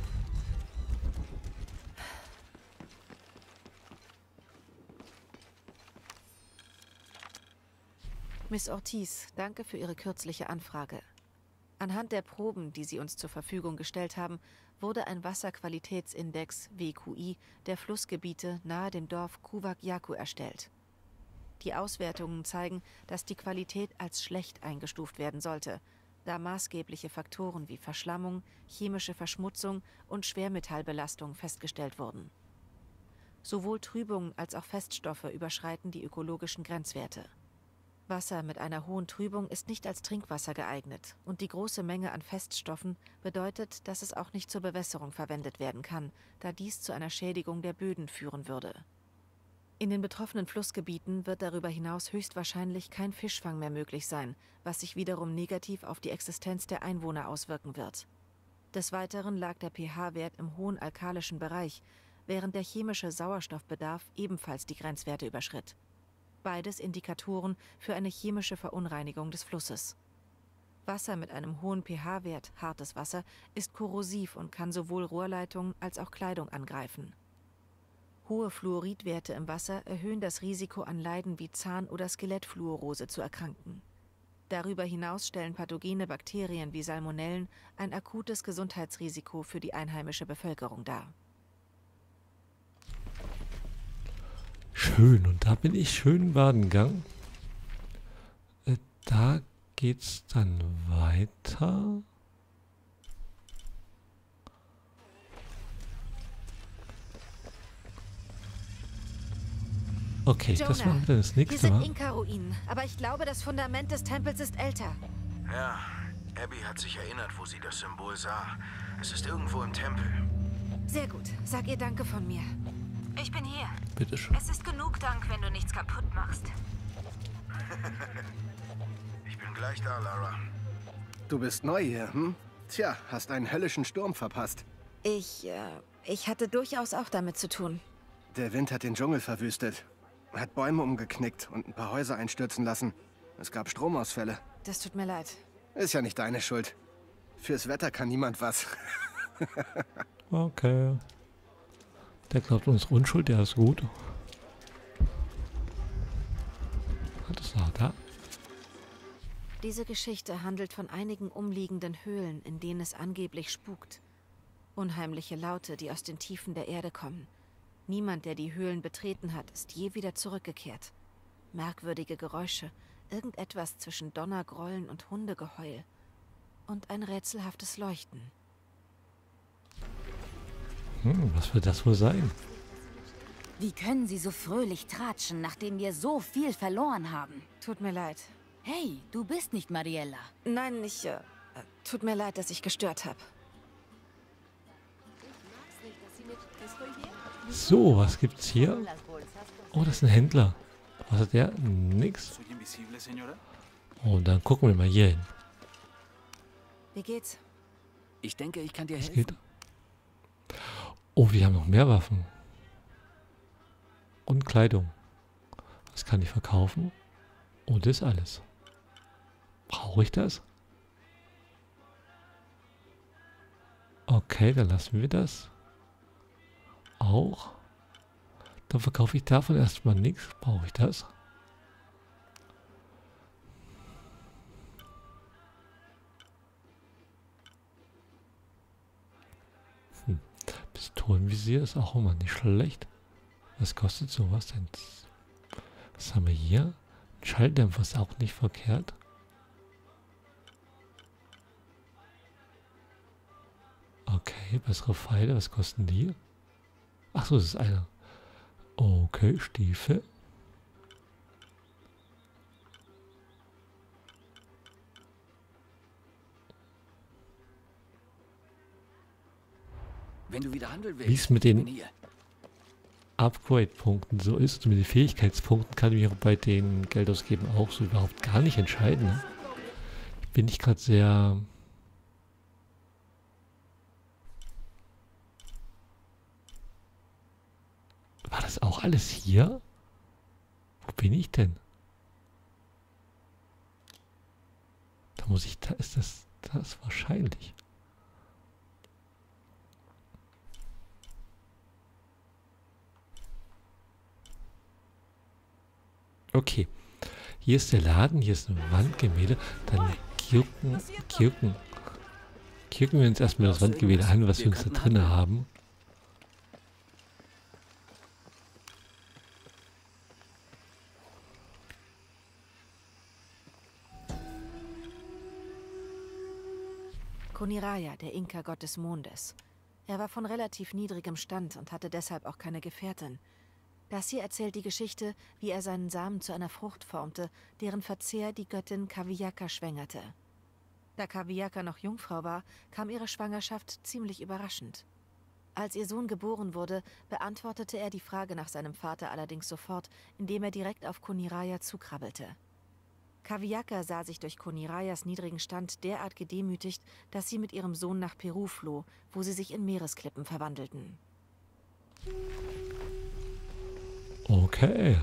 Miss Ortiz, danke für Ihre kürzliche Anfrage. Anhand der Proben, die sie uns zur Verfügung gestellt haben, wurde ein Wasserqualitätsindex W Q I der Flussgebiete nahe dem Dorf Kuwak Yaku erstellt. Die Auswertungen zeigen, dass die Qualität als schlecht eingestuft werden sollte, da maßgebliche Faktoren wie Verschlammung, chemische Verschmutzung und Schwermetallbelastung festgestellt wurden. Sowohl Trübungen als auch Feststoffe überschreiten die ökologischen Grenzwerte. Wasser mit einer hohen Trübung ist nicht als Trinkwasser geeignet und die große Menge an Feststoffen bedeutet, dass es auch nicht zur Bewässerung verwendet werden kann, da dies zu einer Schädigung der Böden führen würde. In den betroffenen Flussgebieten wird darüber hinaus höchstwahrscheinlich kein Fischfang mehr möglich sein, was sich wiederum negativ auf die Existenz der Einwohner auswirken wird. Des Weiteren lag der pH-Wert im hohen alkalischen Bereich, während der chemische Sauerstoffbedarf ebenfalls die Grenzwerte überschritt. Beides Indikatoren für eine chemische Verunreinigung des Flusses. Wasser mit einem hohen pH-Wert, hartes Wasser, ist korrosiv und kann sowohl Rohrleitungen als auch Kleidung angreifen. Hohe Fluoridwerte im Wasser erhöhen das Risiko, an Leiden wie Zahn- oder Skelettfluorose zu erkranken. Darüber hinaus stellen pathogene Bakterien wie Salmonellen ein akutes Gesundheitsrisiko für die einheimische Bevölkerung dar. Schön, und da bin ich schön baden gegangen. Äh, da geht's dann weiter. Okay, Jonah, das machen wir das nächste Mal. Mal. Hier sind Inka-Ruinen, aber ich glaube, das Fundament des Tempels ist älter. Ja, Abby hat sich erinnert, wo sie das Symbol sah. Es ist irgendwo im Tempel. Sehr gut. Sag ihr Danke von mir. Ich bin hier. Bitte schön. Es ist genug Dank, wenn du nichts kaputt machst. Ich bin gleich da, Lara. Du bist neu hier, hm? Tja, hast einen höllischen Sturm verpasst. Ich, äh, ich hatte durchaus auch damit zu tun. Der Wind hat den Dschungel verwüstet. Hat Bäume umgeknickt und ein paar Häuser einstürzen lassen. Es gab Stromausfälle. Das tut mir leid. Ist ja nicht deine Schuld. Fürs Wetter kann niemand was. Okay. Der glaubt uns Unschuld, der ist gut. Was ist noch da? Diese Geschichte handelt von einigen umliegenden Höhlen, in denen es angeblich spukt. Unheimliche Laute, die aus den Tiefen der Erde kommen. Niemand, der die Höhlen betreten hat, ist je wieder zurückgekehrt. Merkwürdige Geräusche, irgendetwas zwischen Donner, Grollen und Hundegeheul. Und ein rätselhaftes Leuchten. Hm, was wird das wohl sein? Wie können Sie so fröhlich tratschen, nachdem wir so viel verloren haben? Tut mir leid. Hey, du bist nicht Mariella. Nein, ich... Äh, tut mir leid, dass ich gestört habe. So, was gibt's hier? Oh, das ist ein Händler. Was hat der? Nix. Oh, dann gucken wir mal hier hin. Wie geht's? Ich denke, ich kann dir Was helfen. geht? Oh, wir haben noch mehr Waffen. Und Kleidung. Das kann ich verkaufen. Und das alles. Brauche ich das? Okay, dann lassen wir das. Auch. Dann verkaufe ich davon erstmal nichts. Brauche ich das? Hm. Pistolenvisier ist auch immer nicht schlecht. Was kostet sowas denn? Was haben wir hier? Ein Schalldämpfer ist auch nicht verkehrt. Okay, bessere Pfeile. Was kosten die? Ach so, das ist einer. Okay, Stiefel. Wenn du wieder handeln willst, Wie es mit ich den bin hier. Upgrade-Punkten so ist, mit den Fähigkeitspunkten kann ich mich auch bei den Geld ausgeben auch so überhaupt gar nicht entscheiden. Ne? Ich bin nicht gerade sehr... War das auch alles hier? Wo bin ich denn? Da muss ich... Da ist das... Das wahrscheinlich. Okay. Hier ist der Laden, hier ist ein Wandgemälde. Dann Kirken, Kirken. Kirken wir uns erstmal das Wandgewebe an, was wir uns da drinnen haben. Koniraya, der Inka-Gott des Mondes. Er war von relativ niedrigem Stand und hatte deshalb auch keine Gefährtin. Das hier erzählt die Geschichte, wie er seinen Samen zu einer Frucht formte, deren Verzehr die Göttin Kaviyaka schwängerte. Da Kaviyaka noch Jungfrau war, kam ihre Schwangerschaft ziemlich überraschend. Als ihr Sohn geboren wurde, beantwortete er die Frage nach seinem Vater allerdings sofort, indem er direkt auf Koniraya zukrabbelte. Kaviyaka sah sich durch Konirayas niedrigen Stand derart gedemütigt, dass sie mit ihrem Sohn nach Peru floh, wo sie sich in Meeresklippen verwandelten. Okay.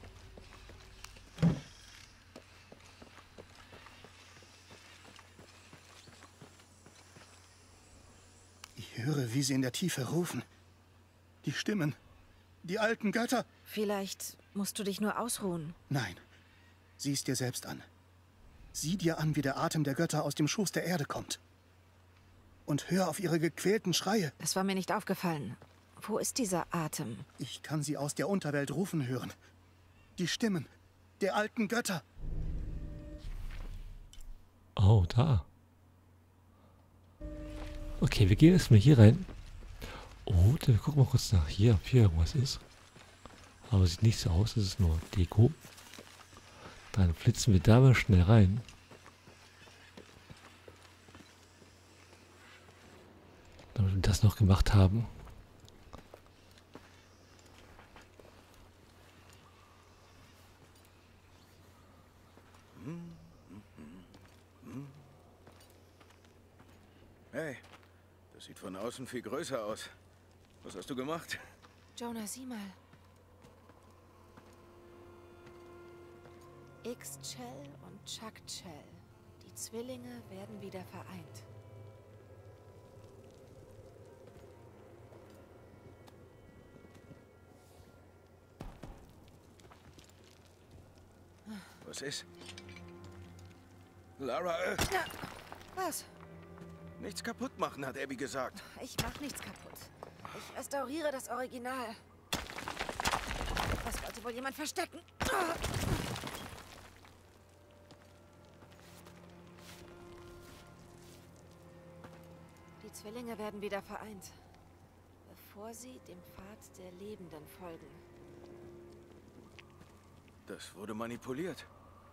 Ich höre, wie sie in der Tiefe rufen. Die Stimmen. Die alten Götter. Vielleicht musst du dich nur ausruhen. Nein. Sieh es dir selbst an. Sieh dir an, wie der Atem der Götter aus dem Schoß der Erde kommt. Und hör auf ihre gequälten Schreie. Das war mir nicht aufgefallen. Wo ist dieser Atem? Ich kann sie aus der Unterwelt rufen hören. Die Stimmen der alten Götter. Oh, da. Okay, wir gehen erstmal hier rein. Oh, dann gucken wir mal kurz nach hier, ob hier irgendwas ist. Aber sieht nicht so aus, es ist nur Deko. Dann flitzen wir da mal schnell rein. Damit wir das noch gemacht haben. Hey, das sieht von außen viel größer aus. Was hast du gemacht? Jonah, sieh mal. Ixchel und Chakchel. Die Zwillinge werden wieder vereint. Was ist? Lara, äh... Ja, was? Nichts kaputt machen, hat Abby gesagt. Ich mach nichts kaputt. Ich restauriere das Original. Das wollte wohl jemand verstecken. Die Zwillinge werden wieder vereint, bevor sie dem Pfad der Lebenden folgen. Das wurde manipuliert.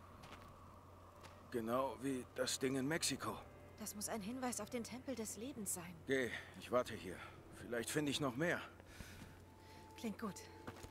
Genau wie das Ding in Mexiko. Das muss ein Hinweis auf den Tempel des Lebens sein. Geh, ich warte hier. Vielleicht finde ich noch mehr. Klingt gut.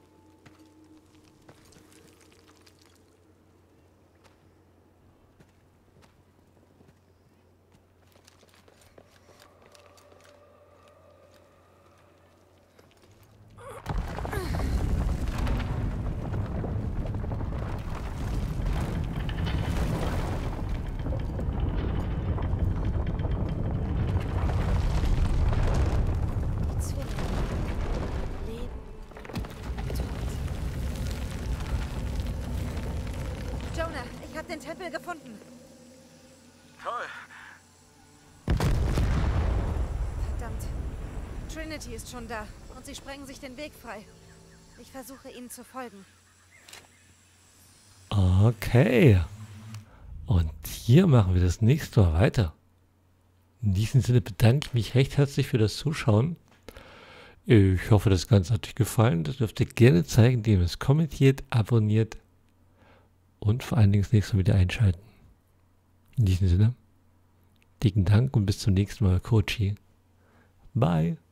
Den Tempel gefunden. Toll. Verdammt. Trinity ist schon da und sie sprengen sich den Weg frei. Ich versuche ihnen zu folgen. Okay. Und hier machen wir das nächste Mal weiter. In diesem Sinne bedanke ich mich recht herzlich für das Zuschauen. Ich hoffe, das Ganze hat euch gefallen. Das dürft ihr gerne zeigen, indem ihr es kommentiert, abonniert und vor allen Dingen das nächste Mal wieder einschalten. In diesem Sinne, dicken Dank und bis zum nächsten Mal, Kochi. Bye.